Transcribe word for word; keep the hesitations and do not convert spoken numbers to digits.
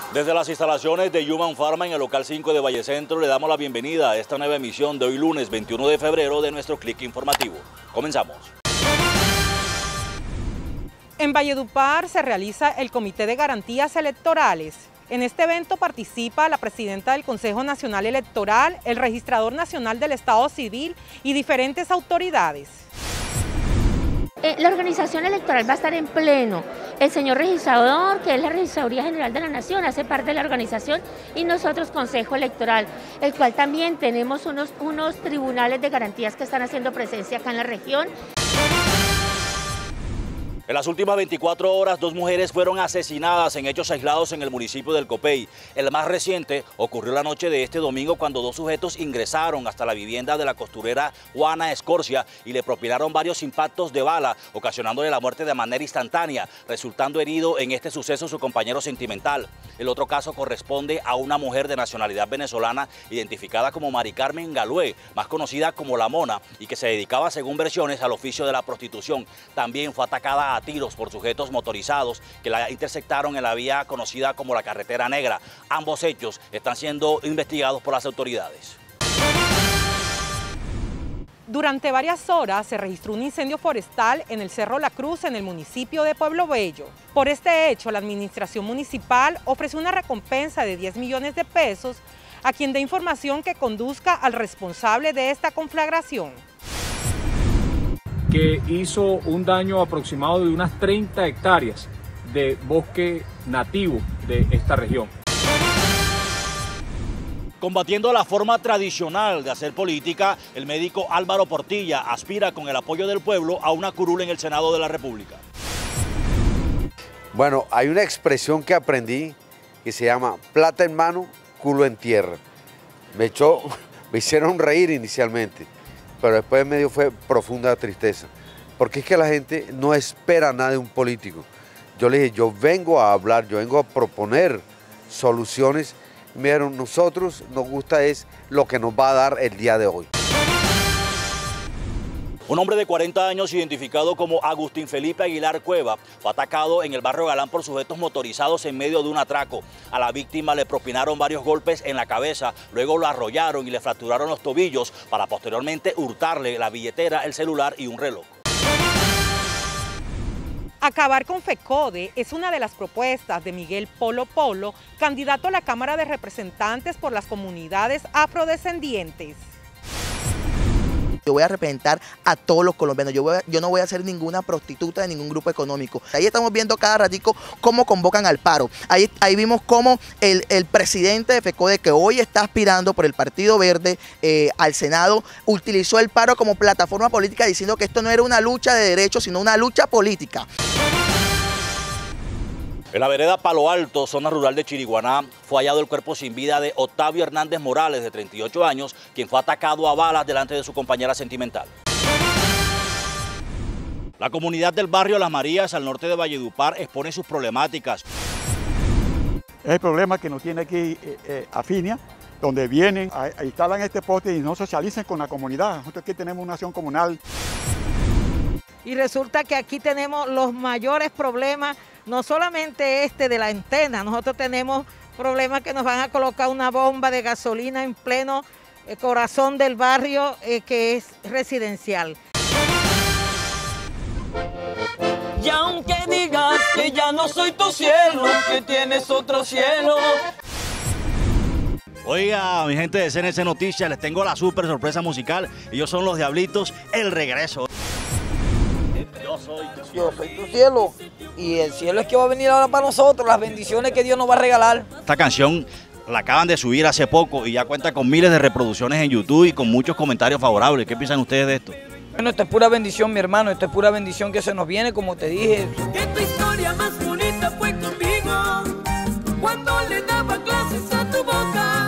Desde las instalaciones de Human Pharma en el local cinco de Vallecentro le damos la bienvenida a esta nueva emisión de hoy lunes veintiuno de febrero de nuestro clic informativo. Comenzamos. En Valledupar se realiza el Comité de Garantías Electorales. En este evento participa la presidenta del Consejo Nacional Electoral, el registrador nacional del Estado Civil y diferentes autoridades. Eh, la organización electoral va a estar en pleno. El señor registrador, que es la Registraduría General de la Nación, hace parte de la organización, y nosotros Consejo Electoral, el cual también tenemos unos, unos tribunales de garantías que están haciendo presencia acá en la región. En las últimas veinticuatro horas, dos mujeres fueron asesinadas en hechos aislados en el municipio del Copey. El más reciente ocurrió la noche de este domingo cuando dos sujetos ingresaron hasta la vivienda de la costurera Juana Escorcia y le propinaron varios impactos de bala, ocasionándole la muerte de manera instantánea, resultando herido en este suceso su compañero sentimental. El otro caso corresponde a una mujer de nacionalidad venezolana identificada como Mari Carmen Galué, más conocida como La Mona, y que se dedicaba, según versiones, al oficio de la prostitución. También fue atacada a tiros por sujetos motorizados que la interceptaron en la vía conocida como la Carretera Negra. Ambos hechos están siendo investigados por las autoridades. Durante varias horas se registró un incendio forestal en el Cerro La Cruz, en el municipio de Pueblo Bello. Por este hecho, la administración municipal ofreció una recompensa de diez millones de pesos a quien dé información que conduzca al responsable de esta conflagración, que hizo un daño aproximado de unas treinta hectáreas de bosque nativo de esta región. Combatiendo la forma tradicional de hacer política, el médico Álvaro Portilla aspira con el apoyo del pueblo a una curul en el Senado de la República. Bueno, hay una expresión que aprendí que se llama plata en mano, culo en tierra. Me echó, me hicieron reír inicialmente, pero después me dio fue profunda tristeza, porque es que la gente no espera nada de un político. Yo le dije, yo vengo a hablar, yo vengo a proponer soluciones. Miren, nosotros nos gusta es lo que nos va a dar el día de hoy. Un hombre de cuarenta años identificado como Agustín Felipe Aguilar Cueva fue atacado en el barrio Galán por sujetos motorizados en medio de un atraco. A la víctima le propinaron varios golpes en la cabeza, luego lo arrollaron y le fracturaron los tobillos para posteriormente hurtarle la billetera, el celular y un reloj. Acabar con FECODE es una de las propuestas de Miguel Polo Polo, candidato a la Cámara de Representantes por las comunidades afrodescendientes. Yo voy a representar a todos los colombianos, yo, voy a, yo no voy a ser ninguna prostituta de ningún grupo económico. Ahí estamos viendo cada ratico cómo convocan al paro. Ahí, ahí vimos cómo el, el presidente de FECODE, que hoy está aspirando por el Partido Verde eh, al Senado, utilizó el paro como plataforma política diciendo que esto no era una lucha de derechos, sino una lucha política. En la vereda Palo Alto, zona rural de Chiriguaná, fue hallado el cuerpo sin vida de Octavio Hernández Morales, de treinta y ocho años, quien fue atacado a balas delante de su compañera sentimental. La comunidad del barrio Las Marías, al norte de Valledupar, expone sus problemáticas. Es el problema que nos tiene aquí eh, eh, Afinia, donde vienen, a, a instalan este poste y no socialicen con la comunidad. Nosotros aquí tenemos una acción comunal. Y resulta que aquí tenemos los mayores problemas, no solamente este de la antena, nosotros tenemos problemas que nos van a colocar una bomba de gasolina en pleno eh, corazón del barrio eh, que es residencial. Y aunque digas que ya no soy tu cielo, que tienes otro cielo. Oiga, mi gente de C N C Noticias, les tengo la súper sorpresa musical. Ellos son los Diablitos, el regreso. Yo soy tu cielo. Yo soy tu cielo. Y el cielo es que va a venir ahora para nosotros, las bendiciones que Dios nos va a regalar. Esta canción la acaban de subir hace poco y ya cuenta con miles de reproducciones en YouTube y con muchos comentarios favorables. ¿Qué piensan ustedes de esto? Bueno, esto es pura bendición, mi hermano. Esto es pura bendición que se nos viene, como te dije. Que tu historia más bonita fue conmigo, cuando le daba clases a tu boca.